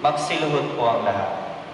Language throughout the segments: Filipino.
Magsiluhod po ang lahat.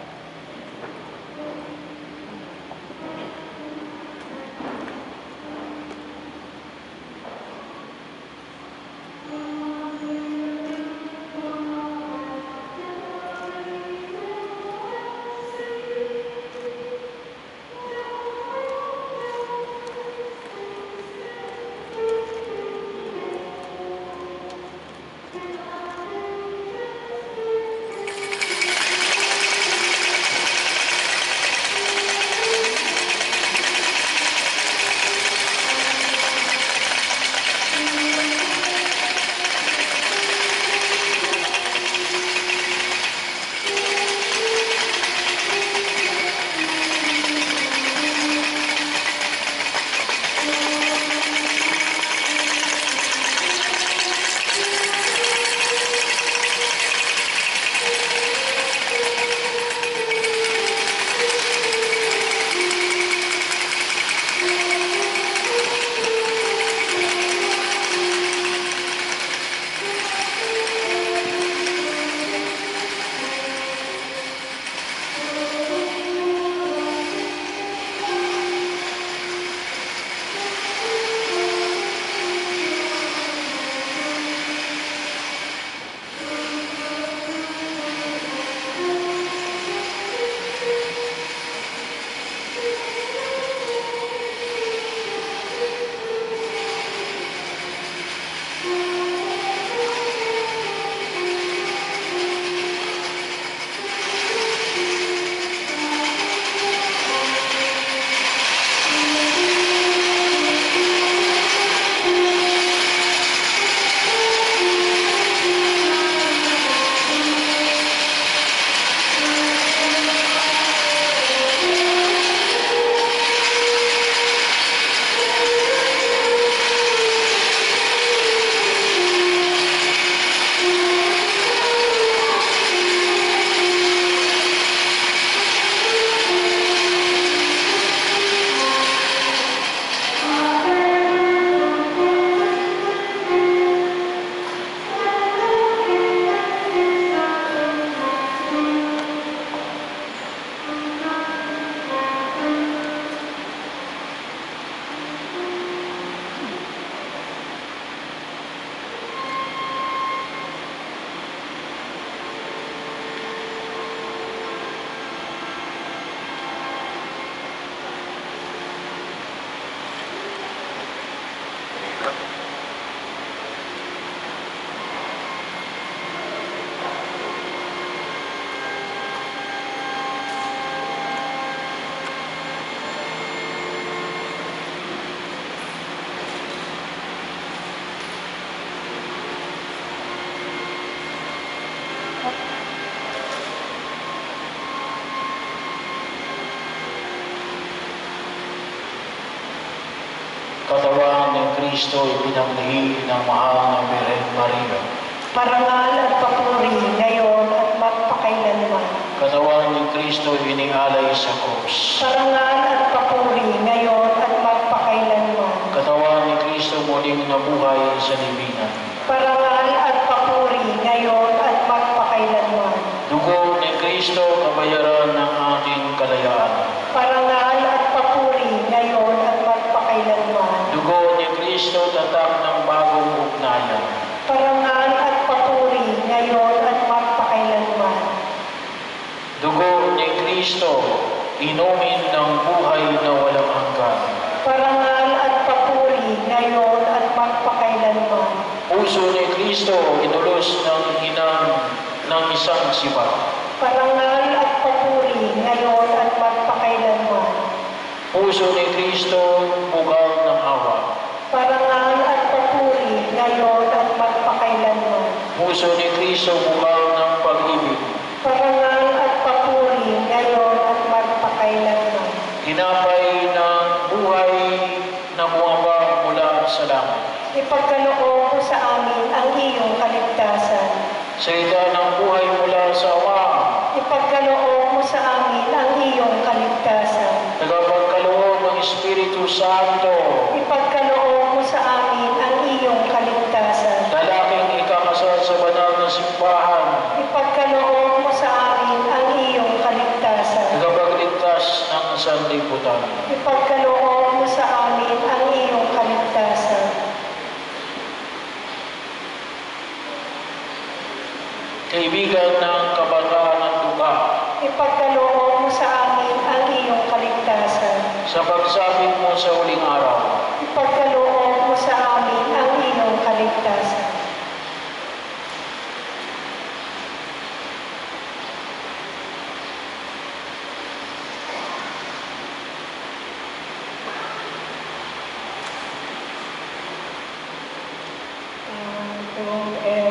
Katawan ng Kristo ipinanglihi ng mahal na Birhen Maria. Parangal at papuri ngayon at magpakailanman. Katawan ng Kristo inialay sa krus. Parangal at papuri ngayon at magpakailanman. Katawan ni Kristo muling nabuhay sa libingan. Parangal at papuri ngayon at magpakailanman. Dugo ni Kristo kabayaran ng ating kalayaan. Parangal at papuri ngayon at magpakailanman. Dugo ni Kristo tatak ng bagong ugnayan. Parangal at papuri ngayon at magpakailanman. Dugo ni Kristo inumin ng buhay na walang hanggan. Parangal at papuri ngayon at magpakailanman. Puso ni Kristo inulos ng inang ng isang sibat. Parangal at papuri ngayon at magpakailanman. Puso ni Kristo bugal ng awa. Parangal at papuri ngayon at magpakailanman. Puso ni Kristo bugal ng pag-ibig. Parangal at papuri ngayon at magpakailanman. Tinapay ng buhay na bumaba mula sa langit. Ipagkaloob mo sa amin ang iyong kaligtasan. Salita ng buhay mula sa Ama. Ipagkaloob mo sa amin ang iyong kaligtasan. Tagapagkaloob ng Espiritu Santo. Ipagkaloob mo sa amin ang iyong kaligtasan. Lalaking ikakasal sa banal na simbahan. Ipagkaloob mo sa sanlibutan. Ipagkaloob mo sa amin ang iyong kaligtasan. Kaibigan ng kabataan ng lupa, Ipagkaloob mo sa amin ang iyong kaligtasan. sa pagsapit mo sa huling araw, Ipagkaloob mo sa amin ang iyong kaligtasan. Don't ever